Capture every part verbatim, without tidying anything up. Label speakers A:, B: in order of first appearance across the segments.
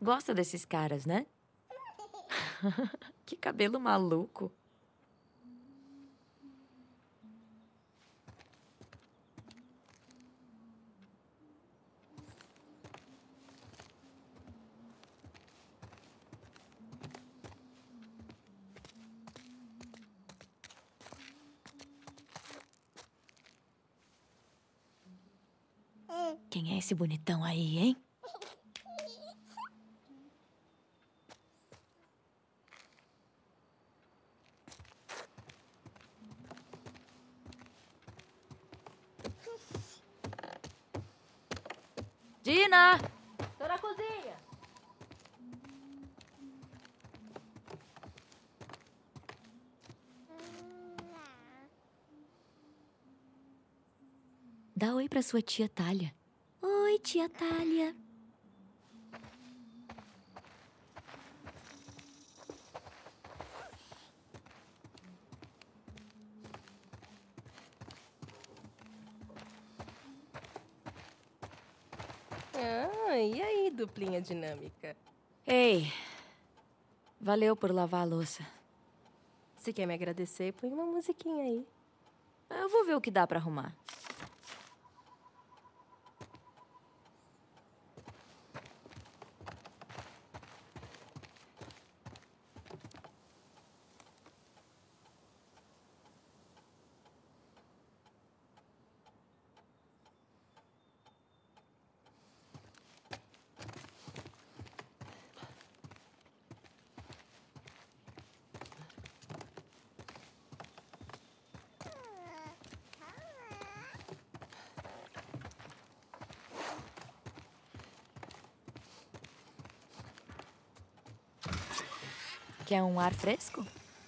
A: Gosta desses caras, né? Que cabelo maluco. Quem é esse bonitão aí, hein? Dina! Tô na cozinha. Dá oi pra sua tia Thalia. Oi, tia Thalia.
B: Ah, e aí, duplinha dinâmica?
A: Ei, valeu por lavar a louça.
B: Se quer me agradecer, põe uma musiquinha aí.
A: Eu vou ver o que dá pra arrumar. Quer um ar fresco?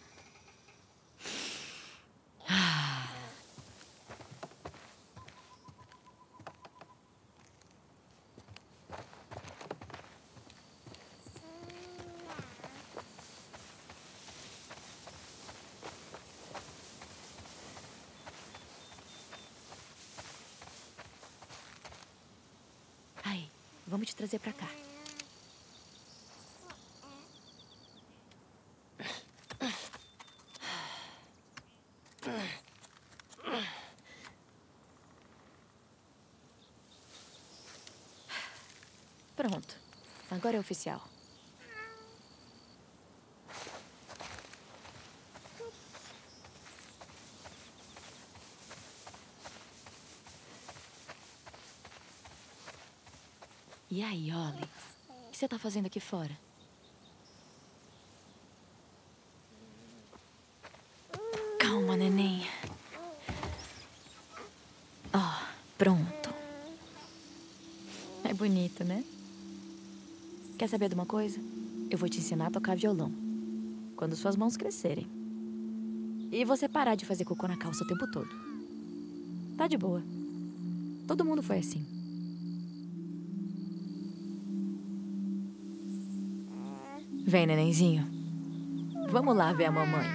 A: Aí, vamos te trazer pra cá. Pronto. Agora é oficial. E aí, Ollie? O que você tá fazendo aqui fora? Calma, neném. Ó, pronto. É bonito, né? Quer saber de uma coisa? Eu vou te ensinar a tocar violão. Quando suas mãos crescerem. E você parar de fazer cocô na calça o tempo todo. Tá de boa. Todo mundo foi assim. Vem, nenenzinho. Vamos lá ver a mamãe.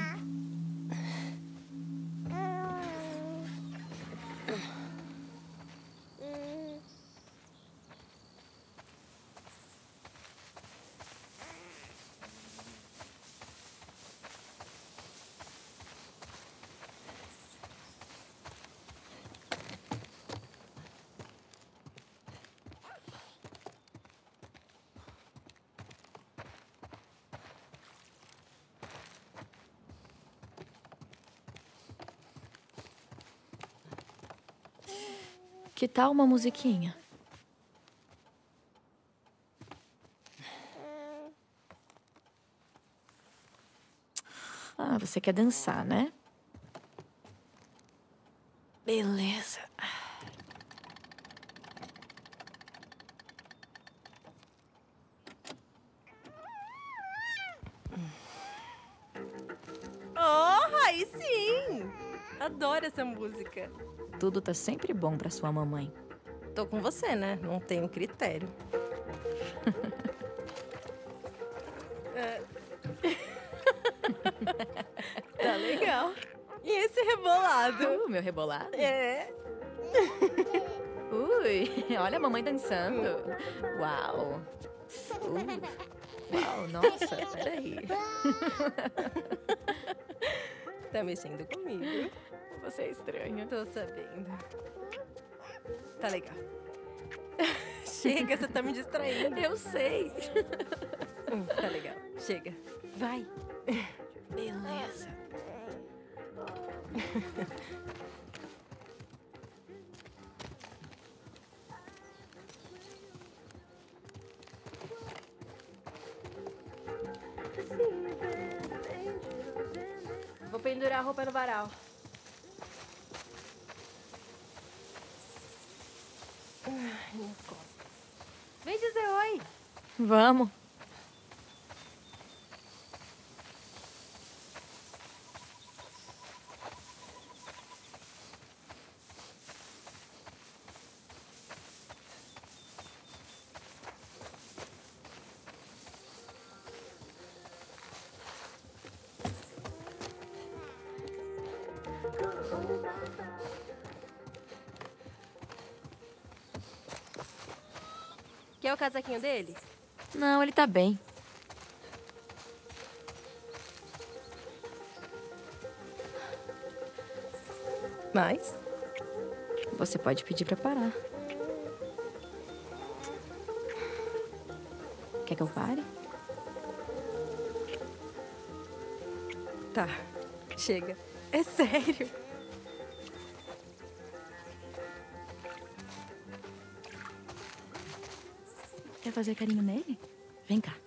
A: Que tal uma musiquinha? Ah, você quer dançar, né? Beleza.
B: Oh, aí sim! Adoro essa música.
A: Tudo tá sempre bom pra sua mamãe.
B: Tô com você, né? Não tenho critério. É. Tá legal. E esse rebolado?
A: Uh, meu rebolado?
B: É.
A: Ui, olha a mamãe dançando. Uau. Uh, uau, nossa, peraí.
B: Tá mexendo comigo.
A: Você é estranha.
B: Tô sabendo. Tá legal. Chega, você tá me distraindo.
A: Eu sei.
B: Hum, tá legal. Chega. Vai.
A: Beleza.
B: Vou pendurar a roupa no varal. Ai, minhas costas. Vem dizer oi.
A: Vamos.
B: Quer o casaquinho dele?
A: Não, ele tá bem.
B: Mas?
A: Você pode pedir pra parar. Quer que eu pare?
B: Tá. Chega. É sério.
A: Quer fazer carinho nele? Vem cá.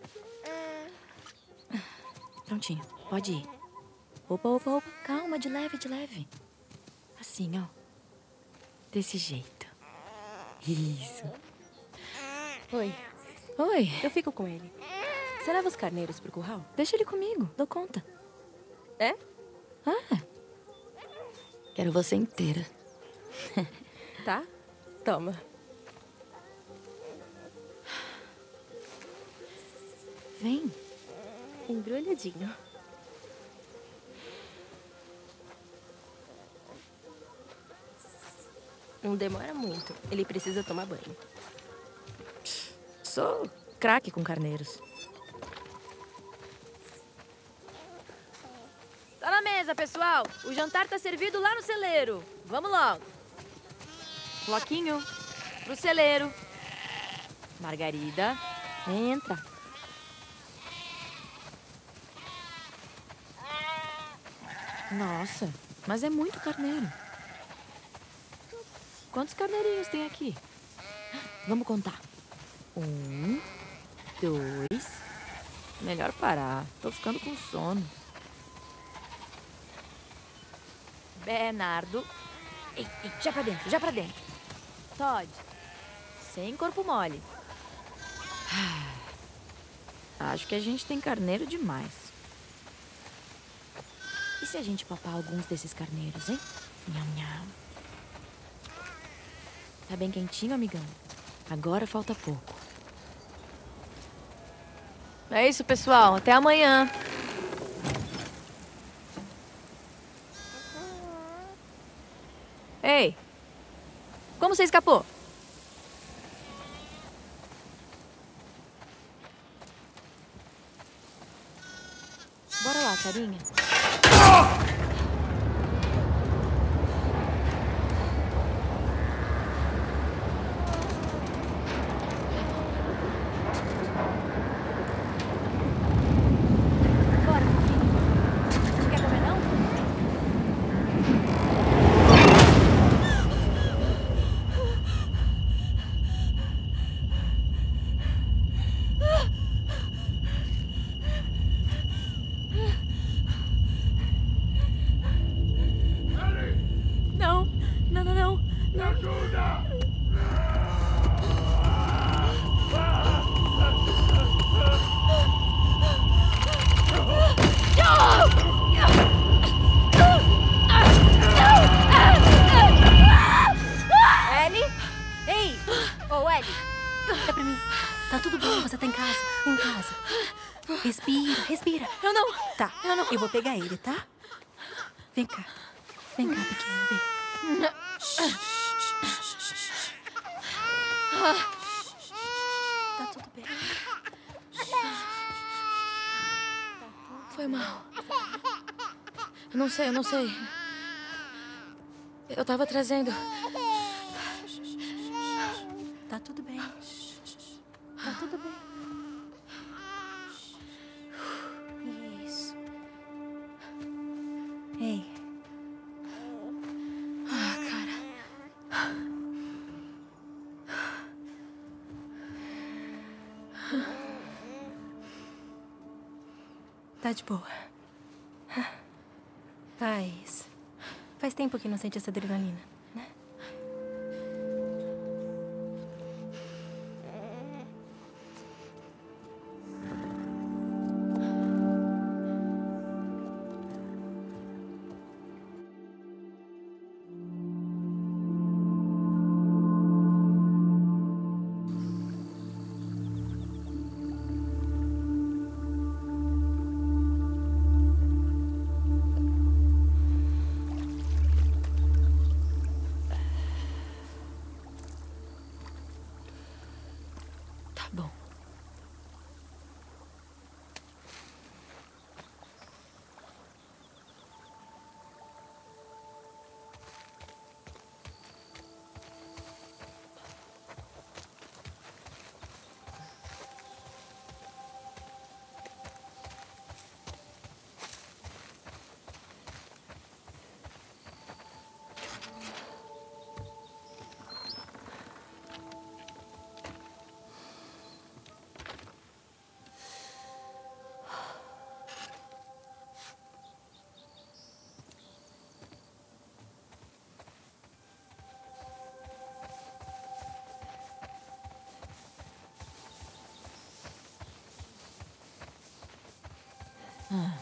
A: Prontinho, pode ir. Opa, opa, opa. Calma, de leve, de leve. Assim, ó. Desse jeito. Isso.
B: Oi.
A: Oi.
B: Eu fico com ele. Você leva os carneiros pro curral?
A: Deixa ele comigo, dou conta.
B: É?
A: Ah. Quero você inteira.
B: Tá? Toma.
A: Vem.
B: Embrulhadinho. Não demora muito. Ele precisa tomar banho.
A: Sou craque com carneiros. Tá na mesa, pessoal. O jantar tá servido lá no celeiro. Vamos logo. Floquinho, pro celeiro. Margarida, entra. Nossa, mas é muito carneiro. Quantos carneirinhos tem aqui? Vamos contar. Um, dois... Melhor parar. Tô ficando com sono. Bernardo. Ei, ei, já pra dentro, já pra dentro. Todd. Sem corpo mole. Acho que a gente tem carneiro demais. E se a gente papar alguns desses carneiros, hein? Nham, nham. Tá bem quentinho, amigão? Agora falta pouco. É isso, pessoal. Até amanhã. Ei! Como você escapou? Bora lá, carinha. Bora, fofinho. Não quer comer, não? Não, não, não, não.
C: Me ajuda!
B: Ellie? Ei! Ô, Ellie! Olha pra mim. Tá tudo bem, você tá em casa. Em casa. Respira, respira.
A: Eu não.
B: Tá,
A: Eu não.
B: Eu vou pegar ele, tá? Vem cá. Vem cá, pequeno, vem. Tá tudo bem.
A: Foi mal. Eu não sei, eu não sei. Eu tava trazendo...
B: Tá tudo bem. Tá tudo bem. Isso. Ei.
A: Ah, cara.
B: Tá de boa. Faz... Faz tempo que não sente essa adrenalina, né?
A: Tá bom. Ah.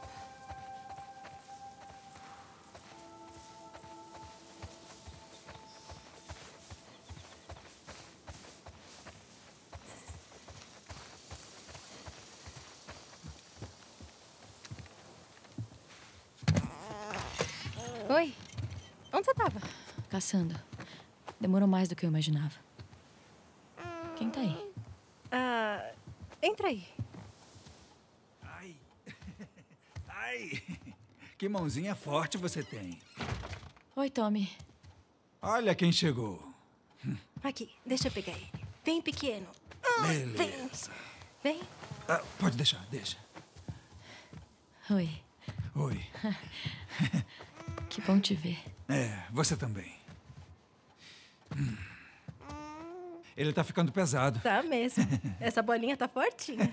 B: Oi. Onde você tava?
A: Caçando. Demorou mais do que eu imaginava. Quem tá aí?
B: Ah... Entra aí.
C: Ai. Ai. Que mãozinha forte você tem.
A: Oi, Tommy.
C: Olha quem chegou.
B: Aqui, deixa eu pegar ele. Vem, pequeno.
C: Beleza.
B: Vem.
C: Ah, pode deixar, deixa.
A: Oi.
C: Oi.
A: Que bom te ver.
C: É, você também. Hum. Ele tá ficando pesado.
B: Tá mesmo. Essa bolinha tá fortinha.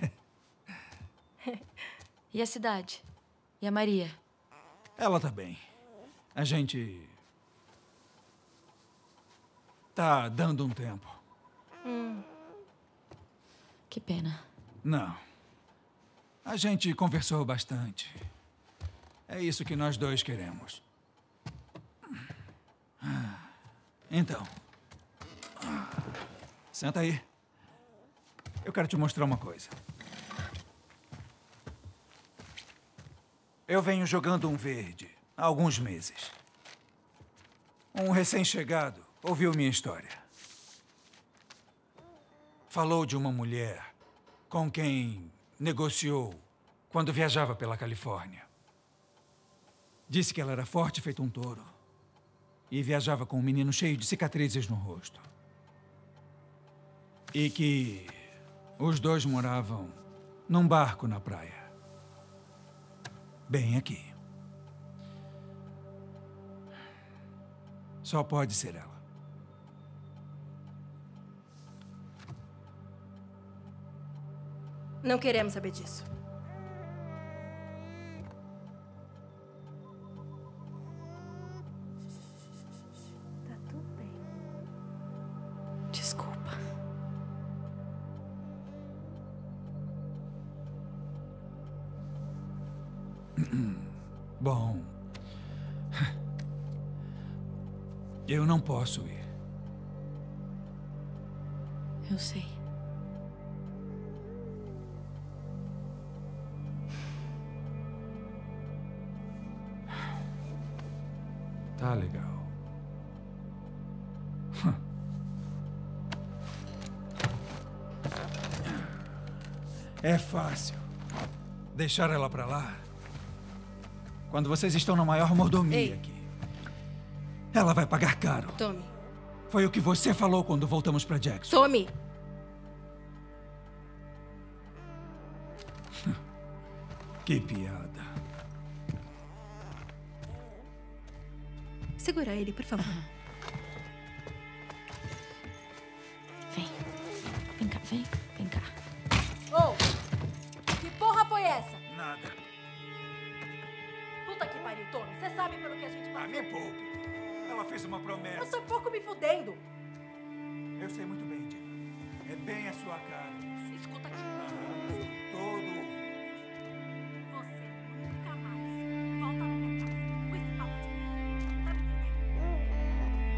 A: E a cidade? E a Maria?
C: Ela tá bem. A gente... tá dando um tempo.
B: Hum.
A: Que pena.
C: Não. A gente conversou bastante. É isso que nós dois queremos. Então. Senta aí. Eu quero te mostrar uma coisa. Eu venho jogando um verde há alguns meses. Um recém-chegado ouviu minha história. Falou de uma mulher com quem negociou quando viajava pela Califórnia. Disse que ela era forte feito um touro e viajava com um menino cheio de cicatrizes no rosto. E que os dois moravam num barco na praia. Bem aqui. Só pode ser ela.
B: Não queremos saber disso. Tá tudo bem.
A: Desculpa.
C: Bom, eu não posso ir.
A: Eu sei.
C: Tá legal. É fácil. deixar ela pra lá, quando vocês estão na maior mordomia
B: Ei.
C: aqui, ela vai pagar caro.
B: Tommy.
C: Foi o que você falou quando voltamos pra Jackson.
B: Tommy!
C: Que piada.
B: Segura ele, por favor.
A: Vem. Vem cá, vem. Vem cá.
B: Ô! Que porra foi essa?
C: Nada.
B: Puta que pariu, Tommy. Você sabe pelo que a gente
C: Ah,
B: passou.
C: me poupe. Ela fez uma promessa.
B: Eu tô pouco me fudendo.
C: Eu sei muito bem, Dina. É bem a sua cara.
B: Escuta aqui.
C: Aham, todo.
B: Você nunca mais volta na minha casa com esse papo de merda. Tá me entendendo?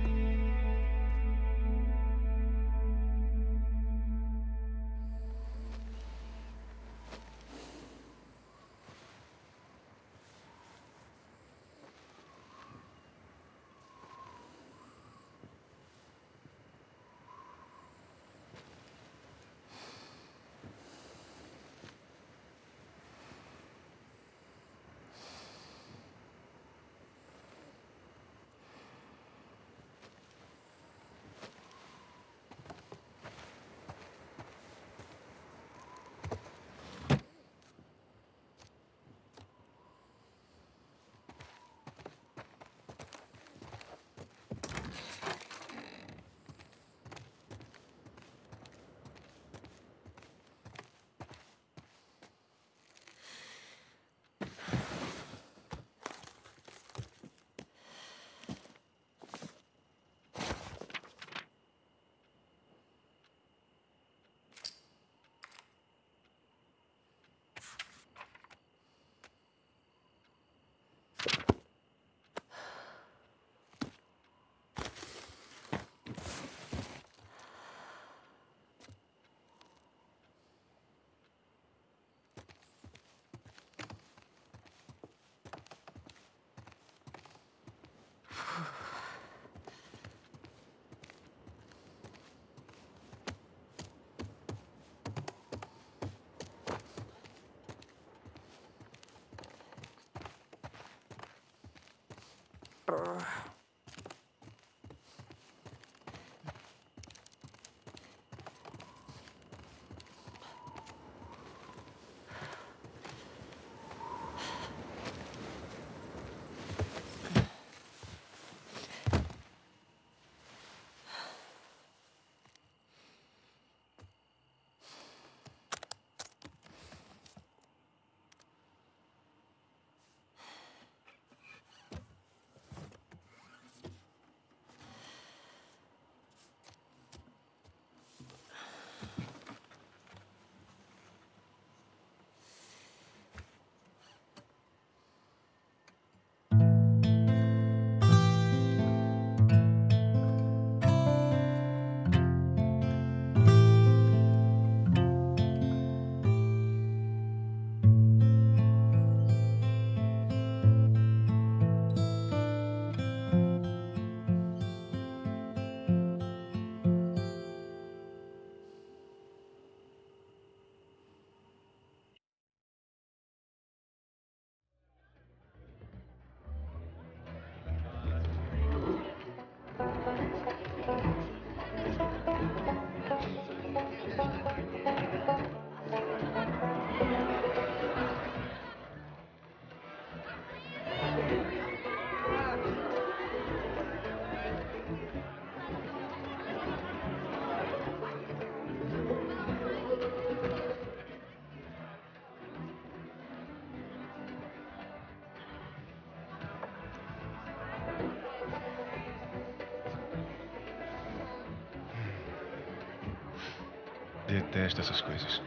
D: Detesto essas coisas.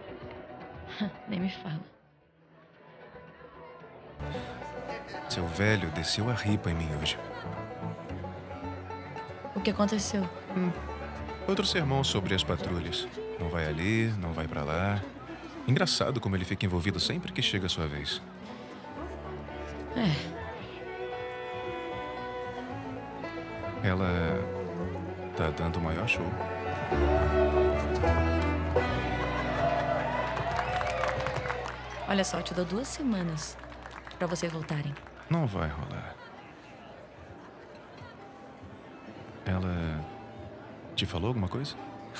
A: Nem me fala.
D: Seu velho desceu a ripa em mim hoje.
A: O que aconteceu?
D: Hum. Outro sermão sobre as patrulhas. Não vai ali, não vai pra lá. Engraçado como ele fica envolvido sempre que chega a sua vez.
A: É.
D: Ela tá dando o maior show.
A: Olha só, eu te dou duas semanas pra vocês voltarem.
D: Não vai rolar. Ela te falou alguma coisa?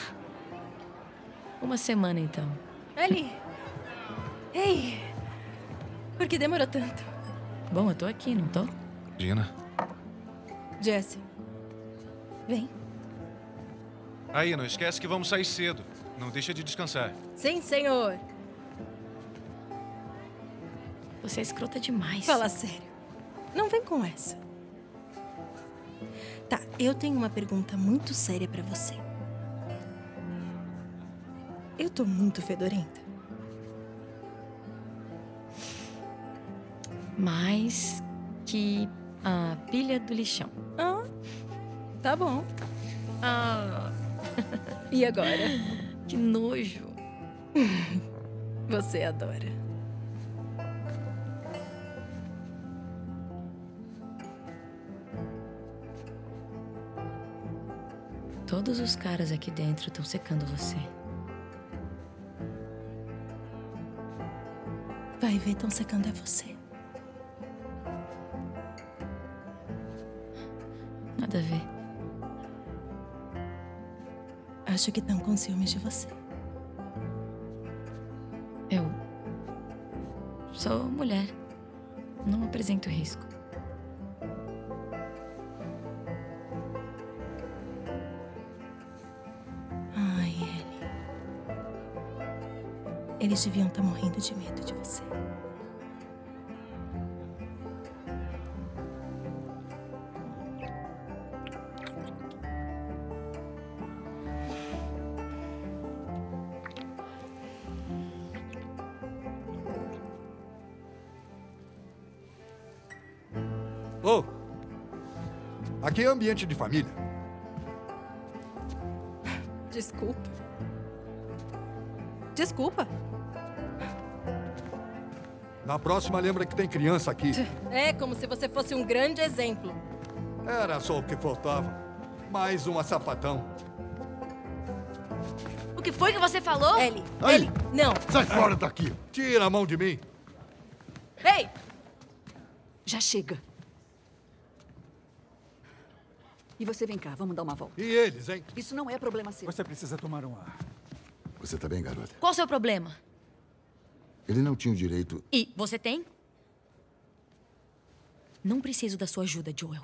A: Uma semana, então.
B: Ellie! Ei! Por que demorou tanto?
A: Bom, eu tô aqui, não tô?
D: Dina?
B: Jesse. Vem.
D: Aí, não esquece que vamos sair cedo. Não deixa de descansar.
B: Sim, senhor.
A: Você é escrota demais.
B: Fala sério. Não vem com essa. Tá, eu tenho uma pergunta muito séria pra você. Eu tô muito fedorenta.
A: Mais que a pilha do lixão.
B: Ah, tá bom.
A: Ah,
B: E agora?
A: que nojo.
B: Você adora.
A: Todos os caras aqui dentro estão secando você.
B: Vai ver, tão secando é você.
A: Nada a ver.
B: Acho que estão com ciúmes de você.
A: Eu sou mulher. Não apresento risco.
B: Ai, Ellie. Eles deviam estar morrendo de medo de você.
E: Ô, aqui é ambiente de família.
B: Desculpa. Desculpa.
E: Na próxima, lembra que tem criança aqui.
B: É como se você fosse um grande exemplo.
E: Era só o que faltava. Mais uma sapatão.
A: O que foi que você falou?
B: Ellie,
E: Aí.
B: Ellie, não.
E: Sai fora daqui. Tira a mão de mim.
B: Ei!
F: Já chega. E você, vem cá, vamos dar uma volta.
E: E eles, hein?
F: Isso não é problema seu.
C: Você precisa tomar um ar.
G: Você tá bem, garota?
A: Qual o seu problema?
G: Ele não tinha o direito...
A: E você tem? Não preciso da sua ajuda, Joel.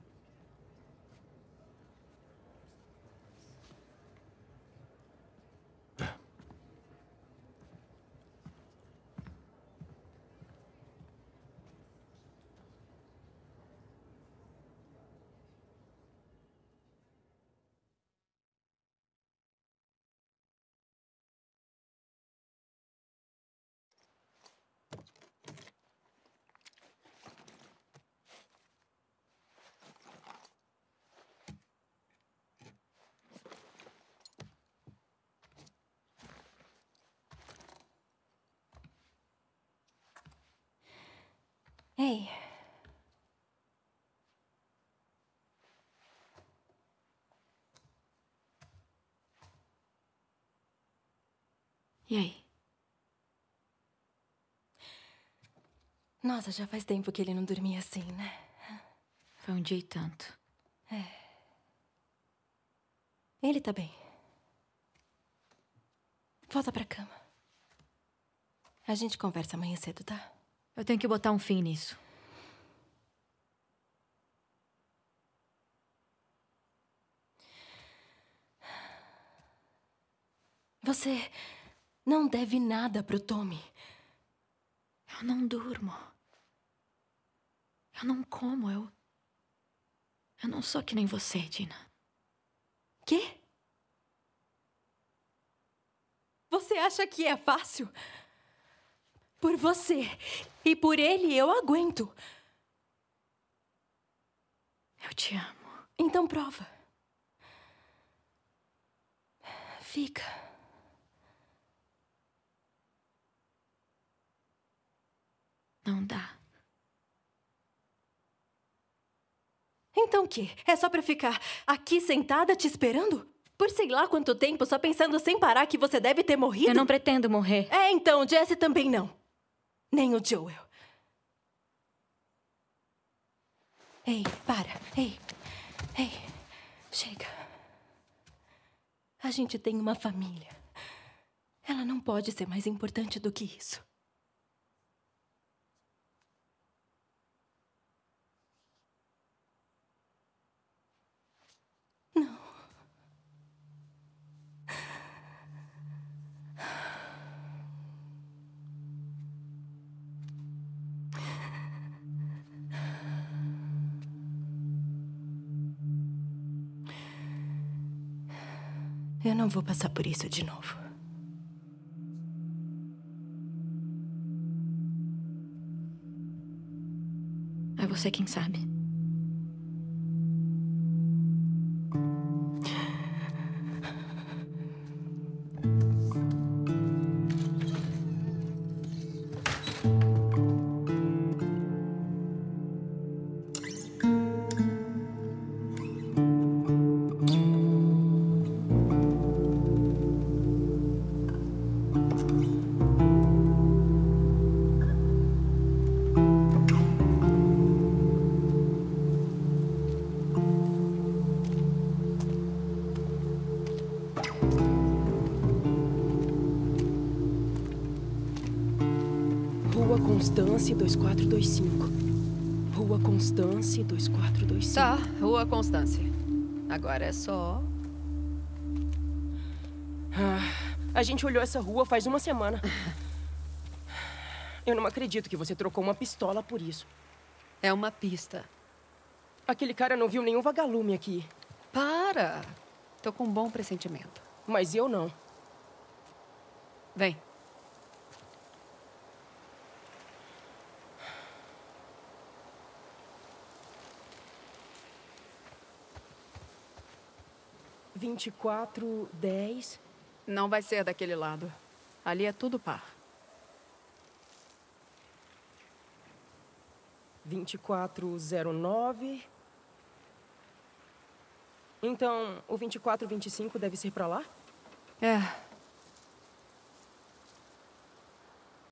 B: Ei.
A: E aí?
B: Nossa, já faz tempo que ele não dormia assim, né?
A: Foi um dia e tanto.
B: Ele tá bem. Volta pra cama. A gente conversa amanhã cedo, tá?
A: Eu tenho que botar um fim nisso.
B: Você não deve nada pro Tommy.
A: Eu não durmo. Eu não como, eu... Eu não sou que nem você, Dina.
B: Quê? Você acha que é fácil? Por você e por ele eu aguento.
A: Eu te amo.
B: Então prova. Fica.
A: Não dá.
B: Então o quê? É só pra ficar aqui sentada te esperando? Por sei lá quanto tempo, só pensando sem parar que você deve ter morrido?
A: Eu não pretendo morrer.
B: É, então, Jesse também não. Nem o Joel. Ei, para. Ei. Ei. Chega. A gente tem uma família. Ela não pode ser mais importante do que isso. Não. Eu não vou passar por isso de novo.
A: É você quem sabe.
H: Rua Constance, dois quatro dois cinco. Rua Constance, dois quatro dois cinco.
F: Tá, Rua Constance. Agora é só...
H: Ah, a gente olhou essa rua faz uma semana. Eu não acredito que você trocou uma pistola por isso.
F: É uma pista.
H: Aquele cara não viu nenhum vagalume aqui.
F: Para! Tô com um bom pressentimento.
H: Mas eu não.
F: Vem.
H: vinte e quatro, dez.
F: Não vai ser daquele lado. Ali é tudo par.
H: vinte e quatro, zero nove. Então, o vinte e quatro, vinte e cinco deve ser pra lá?
F: É.